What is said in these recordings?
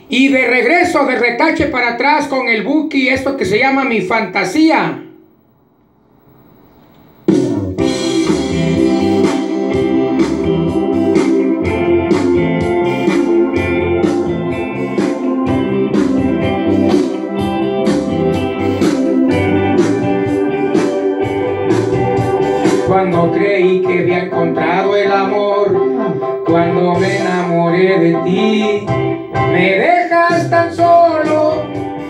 Y de regreso, de retache para atrás con el Buki, esto que se llama Mi Fantasía. Cuando creí que había encontrado el amor, cuando me enamoré de ti, me dejas tan solo,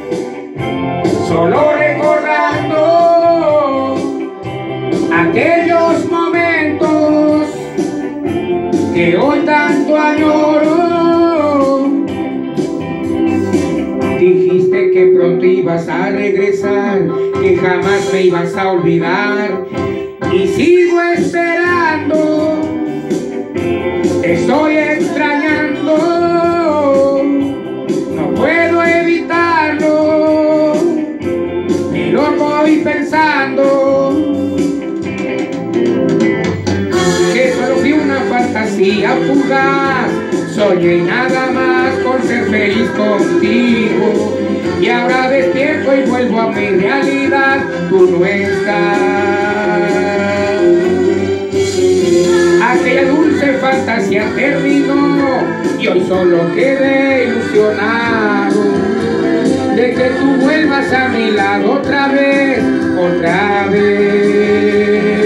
solo recordando aquellos momentos que hoy tanto añoro. Dijiste que pronto ibas a regresar, que jamás me ibas a olvidar. Y sigo esperando, te estoy extrañando, no puedo evitarlo, ni lo voy pensando. Que solo fui una fantasía fugaz, soñé y nada más con ser feliz contigo. Y ahora despierto y vuelvo a mi realidad, tú no estás. Aquella dulce fantasía terminó y hoy solo quedé ilusionado de que tú vuelvas a mi lado otra vez, otra vez.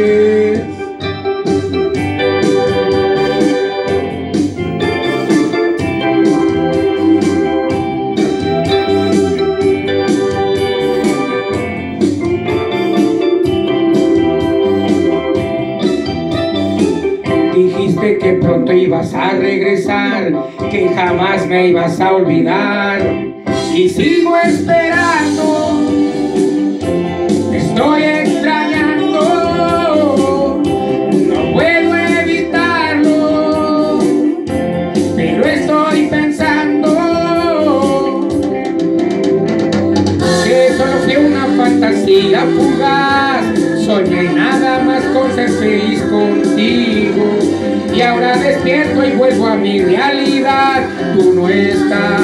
Dijiste que pronto ibas a regresar, que jamás me ibas a olvidar. Y sigo esperando, te estoy extrañando, no puedo evitarlo, pero estoy pensando que solo fue una fantasía fugaz. Soñé nada más con ser feliz contigo. Y ahora despierto y vuelvo a mi realidad, tú no estás.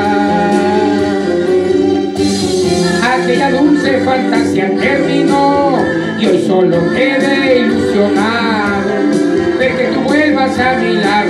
Aquella dulce fantasía terminó y hoy solo quedé ilusionado de que tú vuelvas a mi lado.